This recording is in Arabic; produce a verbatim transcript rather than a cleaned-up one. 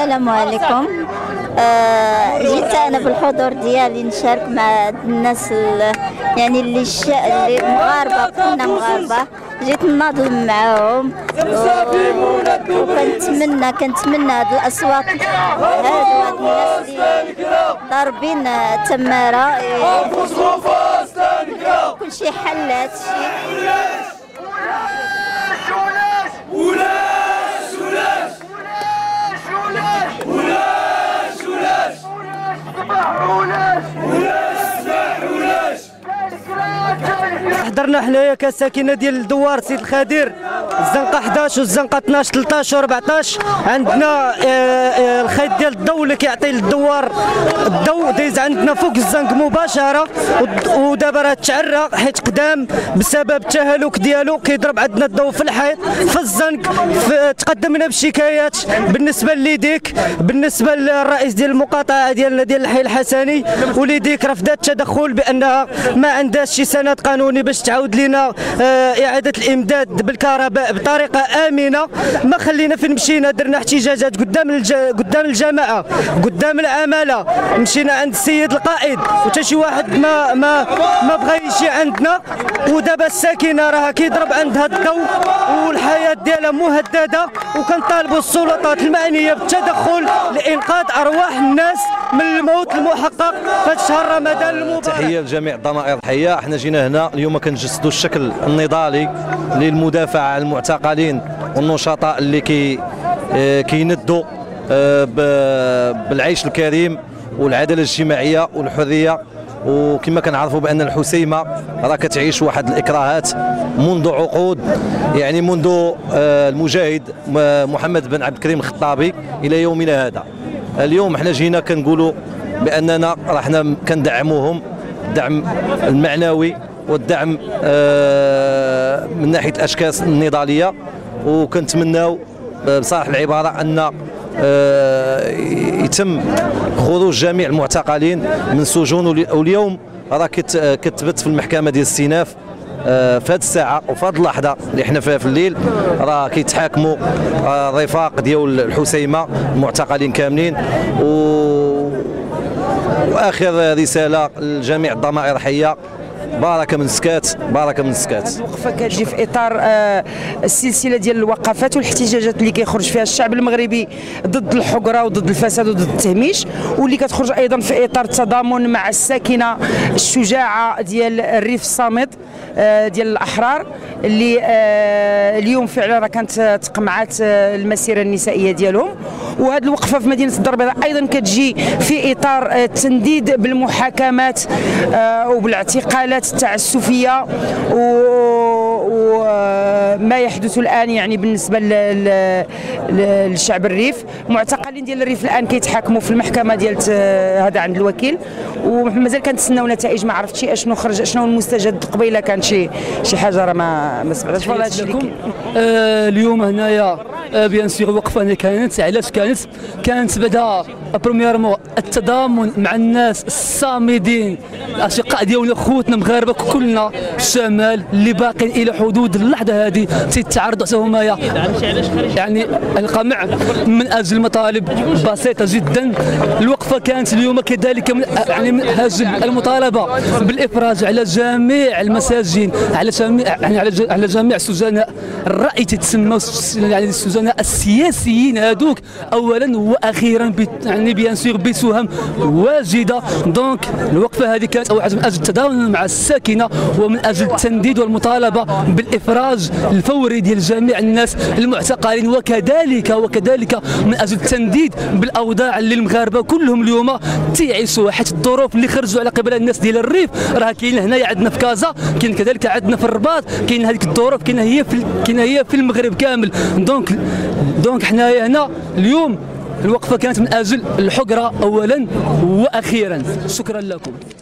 السلام عليكم. آه جيت انا بالحضور ديالي نشارك مع الناس يعني اللي الش... اللي مغاربه، كلنا مغاربه، جيت نناضل معاهم وكنتمنى كنتمنى هاد الاصوات هادو هاد الناس اللي ضاربين تماره كلشي حل هادشي. حضرنا حنايا كساكنه ديال الدوار سيد الخدير الزنقه احداش والزنقه اثناش ثلاثطاش وأربعطاش. عندنا الخيط ديال الضوء اللي كيعطي للدوار الضوء دايز عندنا فوق الزنق مباشره، ودابا راه تعرى حيت قدام بسبب التهالك ديالو كيضرب عندنا الضوء في الحيط في الزنق. تقدمنا بشكايات بالنسبه ليديك، بالنسبه للرئيس ديال المقاطعه ديالنا ديال الحي الحسني، وليديك رفضت التدخل بانها ما عندهاش شي سند قانوني باش تعاود لنا اعاده الامداد بالكهرباء بطريقه امنه. ما خلينا فين مشينا درنا احتجاجات قدام الج... قدام الجماعه قدام العماله، مشينا عند السيد القائد وتا شي واحد ما ما ما بغى يجي عندنا. ودابا الساكنه راها كيضرب عندها الضوء والحياه ديالها مهدده، وكنطالبوا السلطات المعنيه بالتدخل لانقاذ ارواح الناس من الموت المحقق في شهر رمضان المبارك. تحيه لجميع الضمائر الحيه. احنا جينا هنا اليوم كنجسدوا الشكل النضالي للمدافعه عن المعتقلين والنشطاء اللي كي كيندوا بالعيش الكريم والعداله الاجتماعيه والحريه. وكما كنعرفوا بان الحسيمه راه كتعيش واحد الاكراهات منذ عقود، يعني منذ المجاهد محمد بن عبد الكريم الخطابي الى يومنا هذا. اليوم حنا جينا كنقولوا باننا راه حنا كندعموهم الدعم المعنوي والدعم من ناحيه الاشكال النضاليه، وكنتمناو بصراحه العباره ان يتم خروج جميع المعتقلين من السجون. واليوم راه كتثبت في المحكمه ديال الاستئناف في هذه الساعه وفي هذه اللحظه اللي حنا فيها في الليل راه كيتحاكموا الرفاق ديال الحسيمه المعتقلين كاملين. و واخر رساله لجميع الضمائر الحيه، بارك من سكات بارك من سكات. الوقفه كتجي في اطار آه السلسله ديال الوقفات والاحتجاجات اللي كيخرج فيها الشعب المغربي ضد الحقره وضد الفساد وضد التهميش، واللي كتخرج ايضا في اطار التضامن مع الساكنه الشجاعه ديال الريف الصامد آه ديال الاحرار اللي آه اليوم فعلا راه كانت تقمعات آه المسيره النسائيه ديالهم. وهذه الوقفه في مدينه الدار البيضاء ايضا كتجي في اطار آه التنديد بالمحاكمات آه وبالاعتقالات التعسفيه وما يحدث الان يعني بالنسبه للشعب الريف. معتقلين ديال الريف الان كيتحاكموا في المحكمه ديال هذا عند الوكيل، ومازال كنتسناو نتائج. ما عرفتش اشنو خرج اشنو المستجد قبيله، كان شي شي حاجه راه ما ما سمعتش والله. هادشي اللي آه اليوم هنايا آه بيان سيغ وقفه هنا كانت علاش كانت كانت بدا برومييرمون التضامن مع الناس الصامدين الاشقاء ديالنا خوتنا مغاربه كلنا الشمال اللي باقين الى حدود اللحظه هذه تيتعرضوا حتى هما يعني القمع من اجل مطالب بسيطه جدا. الوقفه كانت اليوم كذلك من يعني من اجل المطالبه بالافراج على جميع المساجين، على جميع يعني على على جميع السجناء الرأي تتسمى يعني السجناء السياسيين هذوك اولا واخيرا يعني بيان سور بتهم واجده. دونك الوقفه هذه كانت اول حاجه من اجل التضامن مع الساكنه ومن اجل التنديد والمطالبه بالافراج الفوري ديال جميع الناس المعتقلين، وكذلك وكذلك من اجل التنديد بالاوضاع اللي المغاربه كلهم اليوم تيعيشوا، حيت الظروف اللي خرجوا على قبل الناس ديال الريف راه كاين هنايا عندنا في كازا، كاين كذلك عندنا في الرباط، كاين هذيك الظروف كاينه هي في كاينه هي في المغرب كامل. دونك دونك حنايا هنا اليوم الوقفه كانت من اجل الحقره اولا واخيرا. شكرا لكم.